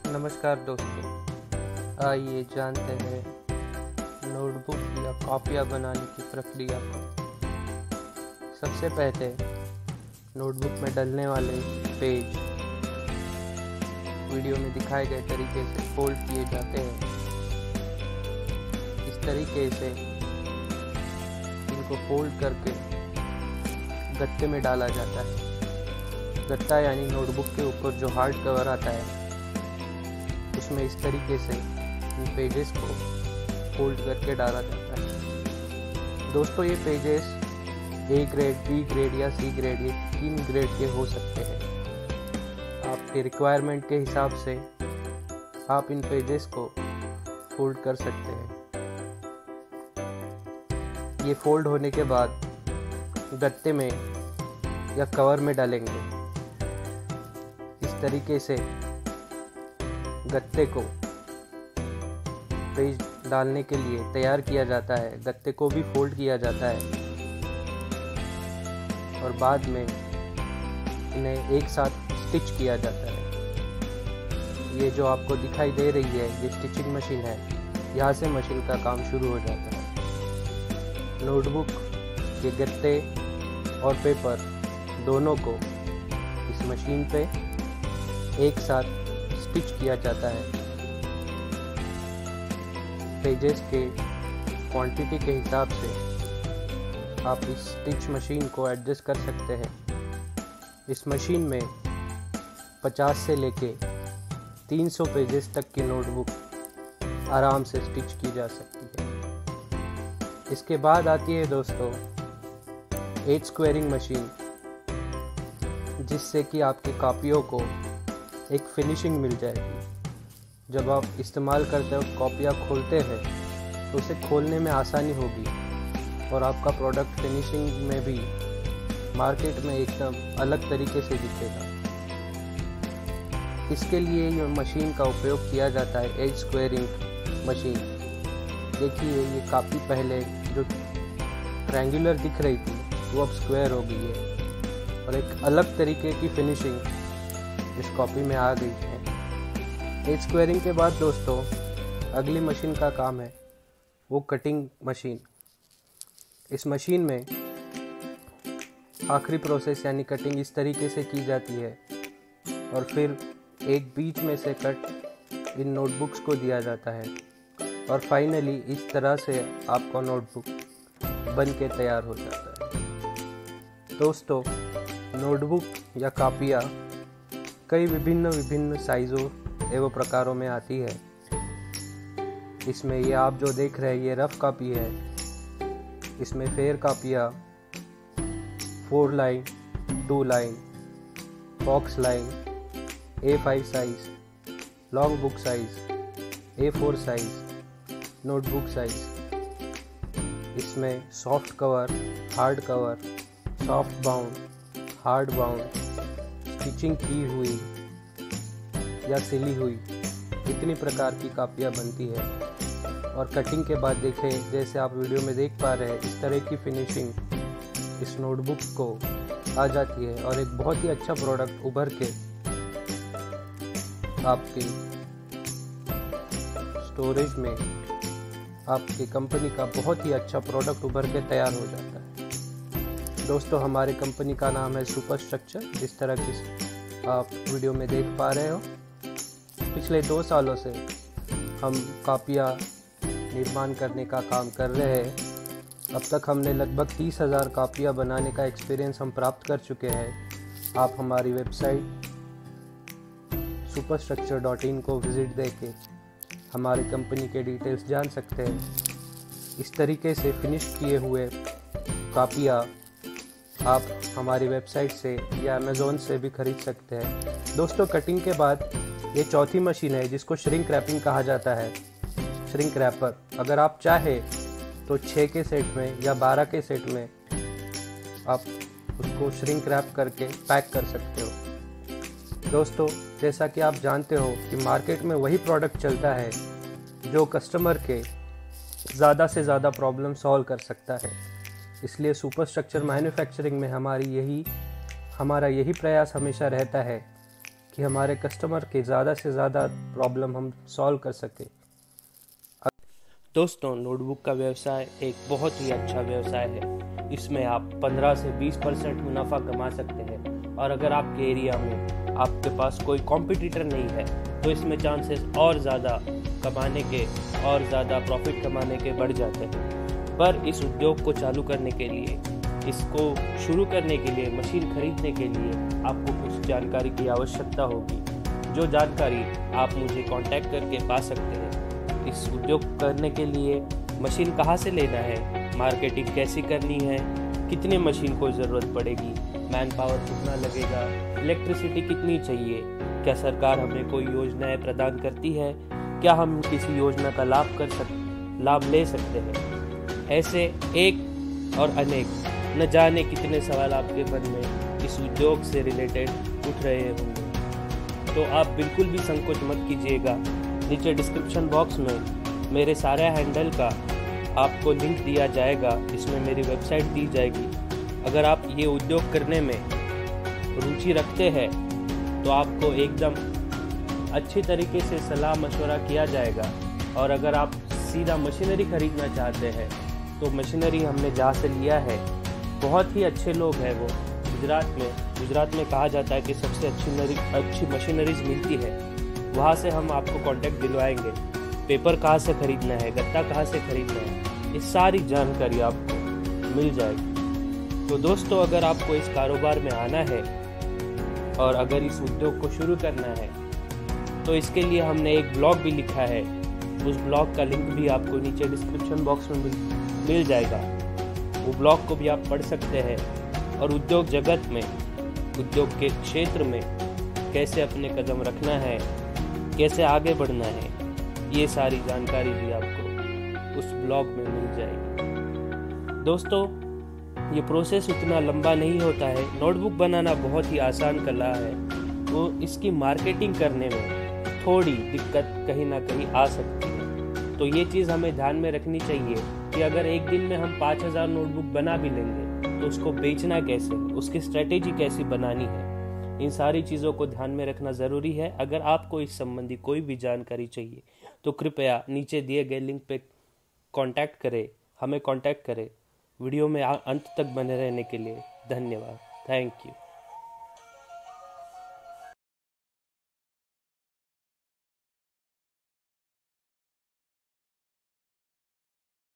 नमस्कार दोस्तों, आइए जानते हैं नोटबुक या कॉपियाँ बनाने की प्रक्रिया को। सबसे पहले नोटबुक में डलने वाले पेज वीडियो में दिखाए गए तरीके से फोल्ड किए जाते हैं। इस तरीके से इनको फोल्ड करके गत्ते में डाला जाता है। गत्ता यानी नोटबुक के ऊपर जो हार्ड कवर आता है, उसमें इस तरीके से इन पेजेस को फोल्ड करके डाला जाता है। दोस्तों, ये pages A grade, B grade या सी ग्रेड, ये 3 ग्रेड के हो सकते हैं। आपके रिक्वायरमेंट के हिसाब से आप इन पेजेस को फोल्ड कर सकते हैं। ये फोल्ड होने के बाद गत्ते में या कवर में डालेंगे। इस तरीके से गत्ते को पेज डालने के लिए तैयार किया जाता है। गत्ते को भी फोल्ड किया जाता है और बाद में इन्हें एक साथ स्टिच किया जाता है। ये जो आपको दिखाई दे रही है, ये स्टिचिंग मशीन है। यहाँ से मशीन का काम शुरू हो जाता है। नोटबुक के गत्ते और पेपर दोनों को इस मशीन पे एक साथ स्टिच किया जाता है। पेजेस के क्वांटिटी के हिसाब से आप इस स्टिच मशीन को एडजस्ट कर सकते हैं। इस मशीन में 50 से लेके 300 पेजेस तक की नोटबुक आराम से स्टिच की जा सकती है। इसके बाद आती है दोस्तों एज स्क्वेयरिंग मशीन, जिससे कि आपकी कॉपियों को एक फिनिशिंग मिल जाएगी। जब आप इस्तेमाल करते हो, कॉपियाँ खोलते हैं, तो उसे खोलने में आसानी होगी और आपका प्रोडक्ट फिनिशिंग में भी मार्केट में एकदम अलग तरीके से दिखेगा। इसके लिए ये मशीन का उपयोग किया जाता है, एज स्क्वेयरिंग मशीन। देखिए, ये काफ़ी पहले जो ट्रायंगुलर दिख रही थी, वो अब स्क्वायर हो गई है और एक अलग तरीके की फिनिशिंग इस कॉपी में आ गई है। एज स्क्वेयरिंग के बाद दोस्तों अगली मशीन का काम है वो कटिंग मशीन। इस मशीन में आखिरी प्रोसेस यानी कटिंग इस तरीके से की जाती है और फिर एक बीच में से कट इन नोटबुक्स को दिया जाता है और फाइनली इस तरह से आपका नोटबुक बन के तैयार हो जाता है। दोस्तों, नोटबुक या कॉपियाँ कई विभिन्न साइज़ों एवं प्रकारों में आती है। इसमें ये आप जो देख रहे हैं, ये रफ कॉपी है। इसमें फेयर कॉपियाँ 4 line, 2 line, box line, A5 size, long book size, A4 size, notebook size. इसमें soft cover, hard cover, soft bound, hard bound, stitching की हुई या सिली हुई, इतनी प्रकार की कॉपियाँ बनती है। और कटिंग के बाद देखें, जैसे आप वीडियो में देख पा रहे हैं, इस तरह की फिनिशिंग इस नोटबुक को आ जाती है और एक बहुत ही अच्छा प्रोडक्ट उभर के आपकी स्टोरेज में आपकी कंपनी का बहुत ही अच्छा प्रोडक्ट उभर के तैयार हो जाता है। दोस्तों, हमारी कंपनी का नाम है सुपर स्ट्रक्चर, जिस तरह की आप वीडियो में देख पा रहे हो। पिछले 2 सालों से हम कॉपियाँ निर्माण करने का काम कर रहे हैं। अब तक हमने लगभग 30,000 कॉपियाँ बनाने का एक्सपीरियंस हम प्राप्त कर चुके हैं। आप हमारी वेबसाइट superstructure.in को विज़िट देके हमारी कंपनी के डिटेल्स जान सकते हैं। इस तरीके से फिनिश किए हुए कॉपियाँ आप हमारी वेबसाइट से या अमेज़ॉन से भी खरीद सकते हैं। दोस्तों, कटिंग के बाद ये चौथी मशीन है जिसको श्रिंक रैपिंग कहा जाता है। श्रिंक रैपर, अगर आप चाहे तो 6 के सेट में या 12 के सेट में आप उसको श्रिंक रैप करके पैक कर सकते हो। दोस्तों, जैसा कि आप जानते हो कि मार्केट में वही प्रोडक्ट चलता है जो कस्टमर के ज़्यादा से ज़्यादा प्रॉब्लम सॉल्व कर सकता है। इसलिए सुपर स्ट्रक्चर मैन्युफैक्चरिंग में हमारा यही प्रयास हमेशा रहता है ताकि हमारे कस्टमर के ज़्यादा से ज़्यादा प्रॉब्लम हम सॉल्व कर सकें। दोस्तों, नोटबुक का व्यवसाय एक बहुत ही अच्छा व्यवसाय है। इसमें आप 15 से 20% मुनाफा कमा सकते हैं, और अगर आपके एरिया में आपके पास कोई कॉम्पिटिटर नहीं है तो इसमें चांसेस और ज़्यादा कमाने के और ज़्यादा प्रॉफिट कमाने के बढ़ जाते हैं। पर इस उद्योग को चालू करने के लिए, इसको शुरू करने के लिए, मशीन खरीदने के लिए आपको कुछ जानकारी की आवश्यकता होगी, जो जानकारी आप मुझे कांटेक्ट करके पा सकते हैं। इस उद्योग करने के लिए मशीन कहाँ से लेना है, मार्केटिंग कैसी करनी है, कितने मशीन को ज़रूरत पड़ेगी, मैन पावर कितना लगेगा, इलेक्ट्रिसिटी कितनी चाहिए, क्या सरकार हमें कोई योजनाएं प्रदान करती है, क्या हम किसी योजना का लाभ ले सकते हैं। ऐसे एक और अनेक न जाने कितने सवाल आपके मन में इस उद्योग से रिलेटेड उठ रहे होंगे, तो आप बिल्कुल भी संकोच मत कीजिएगा। नीचे डिस्क्रिप्शन बॉक्स में मेरे सारे हैंडल का आपको लिंक दिया जाएगा, इसमें मेरी वेबसाइट दी जाएगी। अगर आप ये उद्योग करने में रुचि रखते हैं तो आपको एकदम अच्छी तरीके से सलाह मशवरा किया जाएगा। और अगर आप सीधा मशीनरी खरीदना चाहते हैं तो मशीनरी हमने जहाँ से लिया है, बहुत ही अच्छे लोग हैं वो। गुजरात में कहा जाता है कि सबसे अच्छी मशीनरीज मिलती है, वहाँ से हम आपको कांटेक्ट दिलवाएंगे। पेपर कहाँ से खरीदना है, गत्ता कहाँ से खरीदना है, ये सारी जानकारी आपको मिल जाएगी। तो दोस्तों, अगर आपको इस कारोबार में आना है और अगर इस उद्योग को शुरू करना है तो इसके लिए हमने एक ब्लॉग भी लिखा है। उस ब्लॉग का लिंक भी आपको नीचे डिस्क्रिप्शन बॉक्स में मिल जाएगा। वो ब्लॉग को भी आप पढ़ सकते हैं और उद्योग जगत में, उद्योग के क्षेत्र में कैसे अपने कदम रखना है, कैसे आगे बढ़ना है, ये सारी जानकारी भी आपको उस ब्लॉग में मिल जाएगी। दोस्तों, ये प्रोसेस उतना लंबा नहीं होता है। नोटबुक बनाना बहुत ही आसान कला है, तो इसकी मार्केटिंग करने में थोड़ी दिक्कत कहीं ना कहीं आ सकती है। तो ये चीज़ हमें ध्यान में रखनी चाहिए कि अगर एक दिन में हम 5000 नोटबुक बना भी लेंगे तो उसको बेचना कैसे, उसकी स्ट्रेटेजी कैसी बनानी है, इन सारी चीज़ों को ध्यान में रखना ज़रूरी है। अगर आपको इस संबंधी कोई भी जानकारी चाहिए तो कृपया नीचे दिए गए लिंक पे हमें कांटेक्ट करें। वीडियो में अंत तक बने रहने के लिए धन्यवाद। Thank you.